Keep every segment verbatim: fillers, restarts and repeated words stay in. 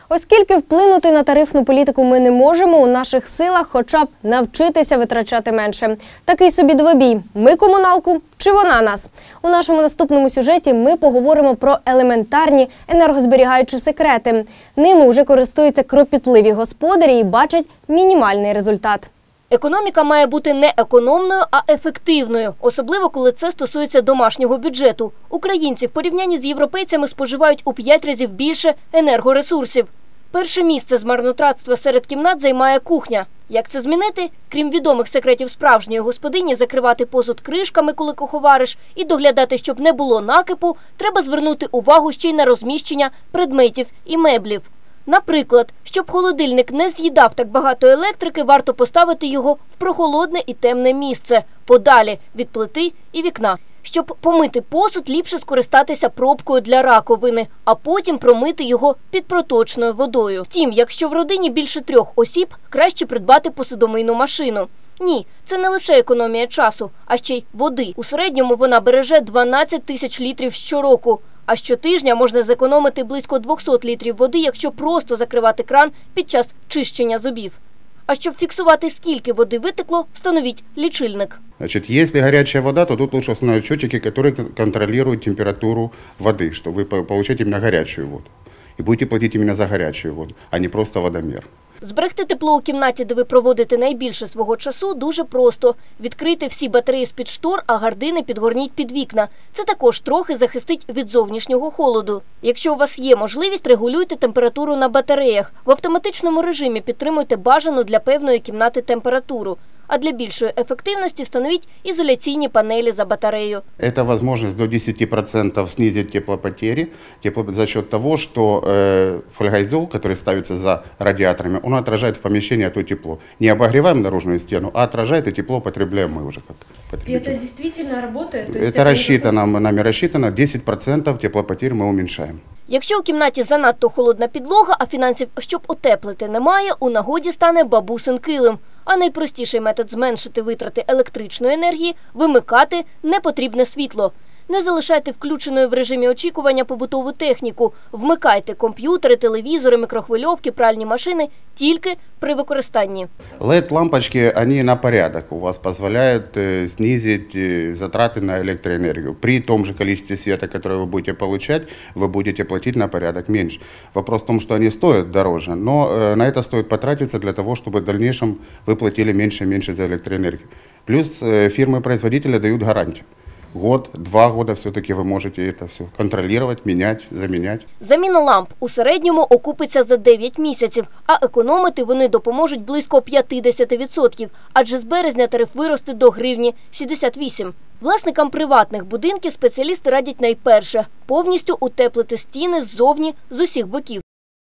Оскільки вплинути на тарифну політику ми не можемо, у наших силах хоча б навчитися витрачати менше. Такий собі двобій. Ми комуналку чи вона нас? У нашому наступному сюжеті ми поговоримо про елементарні енергозберігаючі секрети. Ними вже користуються кропітливі господарі і бачать мінімальний результат. Економіка має бути не економною, а ефективною. Особливо, коли це стосується домашнього бюджету. Українці в порівнянні з європейцями споживають у п'ять разів більше енергоресурсів. Перше місце з марнотратства серед кімнат займає кухня. Як це змінити? Крім відомих секретів справжньої господині, закривати посуд кришками, коли куховариш, і доглядати, щоб не було накипу, треба звернути увагу ще й на розміщення предметів і меблів. Наприклад, щоб холодильник не з'їдав так багато електрики, варто поставити його в прохолодне і темне місце, подалі від плити і вікна. Щоб помити посуд, ліпше скористатися пробкою для раковини, а потім промити його під проточною водою. Втім, якщо в родині більше трьох осіб, краще придбати посудомийну машину. Ні, це не лише економія часу, а ще й води. У середньому вона береже дванадцять тисяч літрів щороку. А щотижня можна зекономити близько двохсот літрів води, якщо просто закривати кран під час чищення зубів. А щоб фіксувати, скільки води витекло, встановіть лічильник. Значит, если горячая вода, то тут лучше установить счетчики, которые контролируют температуру воды, что вы получаете именно горячую воду. И будете платить именно за горячую воду, а не просто водомер. Зберегти тепло у кімнаті, де ви проводите найбільше свого часу, дуже просто. Відкрийте всі батареї з-під штор, а гардини підгорніть під вікна. Це також трохи захистить від зовнішнього холоду. Якщо у вас є можливість, регулюйте температуру на батареях. В автоматичному режимі підтримуйте бажану для певної кімнати температуру. А для більшої ефективності встановіть ізоляційні панелі за батарею. Это возможность до десяти процентов снизить теплопотери тепло, за счет того, что э, фольгоизол, который ставится за радиаторами, он отражает в помещении то тепло. Не обогреваем наружную стену, а отражает, и тепло потребляем мы уже как потребители. И это действительно работает? То есть это, это рассчитано, не... нами рассчитано, десять процентов теплопотерь мы уменьшаем. Якщо у кімнаті занадто холодна підлога, а фінансів, щоб утеплити, немає, у нагоді стане бабусин килим. А найпростіший метод зменшити витрати електричної енергії – вимикати непотрібне світло. Не залишайте включеною в режимі очікування побутову техніку. Вмикайте комп'ютери, телевізори, мікрохвильовки, пральні машини тільки при використанні. лед-лампочки, они на порядок у вас позволяют э, снизить э, затраты на электроэнергию. При том же количестве света, которое вы будете получать, вы будете платить на порядок меньше. Вопрос в том, что они стоят дороже, но э, на это стоит потратиться для того, чтобы в дальнейшем вы платили меньше и меньше за электроэнергию. Плюс э, фирмы-производители дают гарантию. Год, два года все-таки вы можете это все контролировать, менять, заменять. Заміна ламп у середньому окупиться за дев'ять місяців, а економити вони допоможуть близько п'ятдесят відсотків, адже з березня тариф виросте до гривні шістдесят вісім. Власникам приватних будинків спеціалісти радять найперше – повністю утеплити стіни ззовні з усіх боків.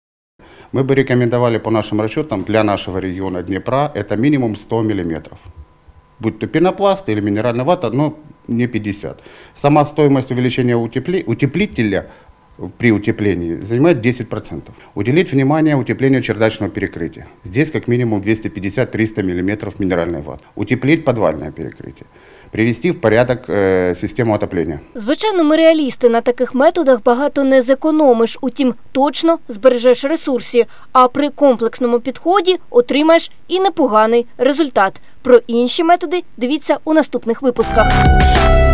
Мы бы рекомендовали по нашим расчетам для нашего региона Днепра это минимум сто миллиметров. Будь то пенопласт или минеральная вата, но не пятьдесят. Сама стоимость увеличения утепли... утеплителя при утеплении занимает десять процентов. Уделить внимание утеплению чердачного перекрытия. Здесь как минимум двести пятьдесят — триста миллиметров минеральной ваты. Утеплить подвальное перекрытие. Привести в порядок е, систему отоплення. Звичайно, ми реалісти, на таких методах багато не зекономиш, утім точно збережеш ресурси, а при комплексному підході отримаєш і непоганий результат. Про інші методи дивіться у наступних випусках.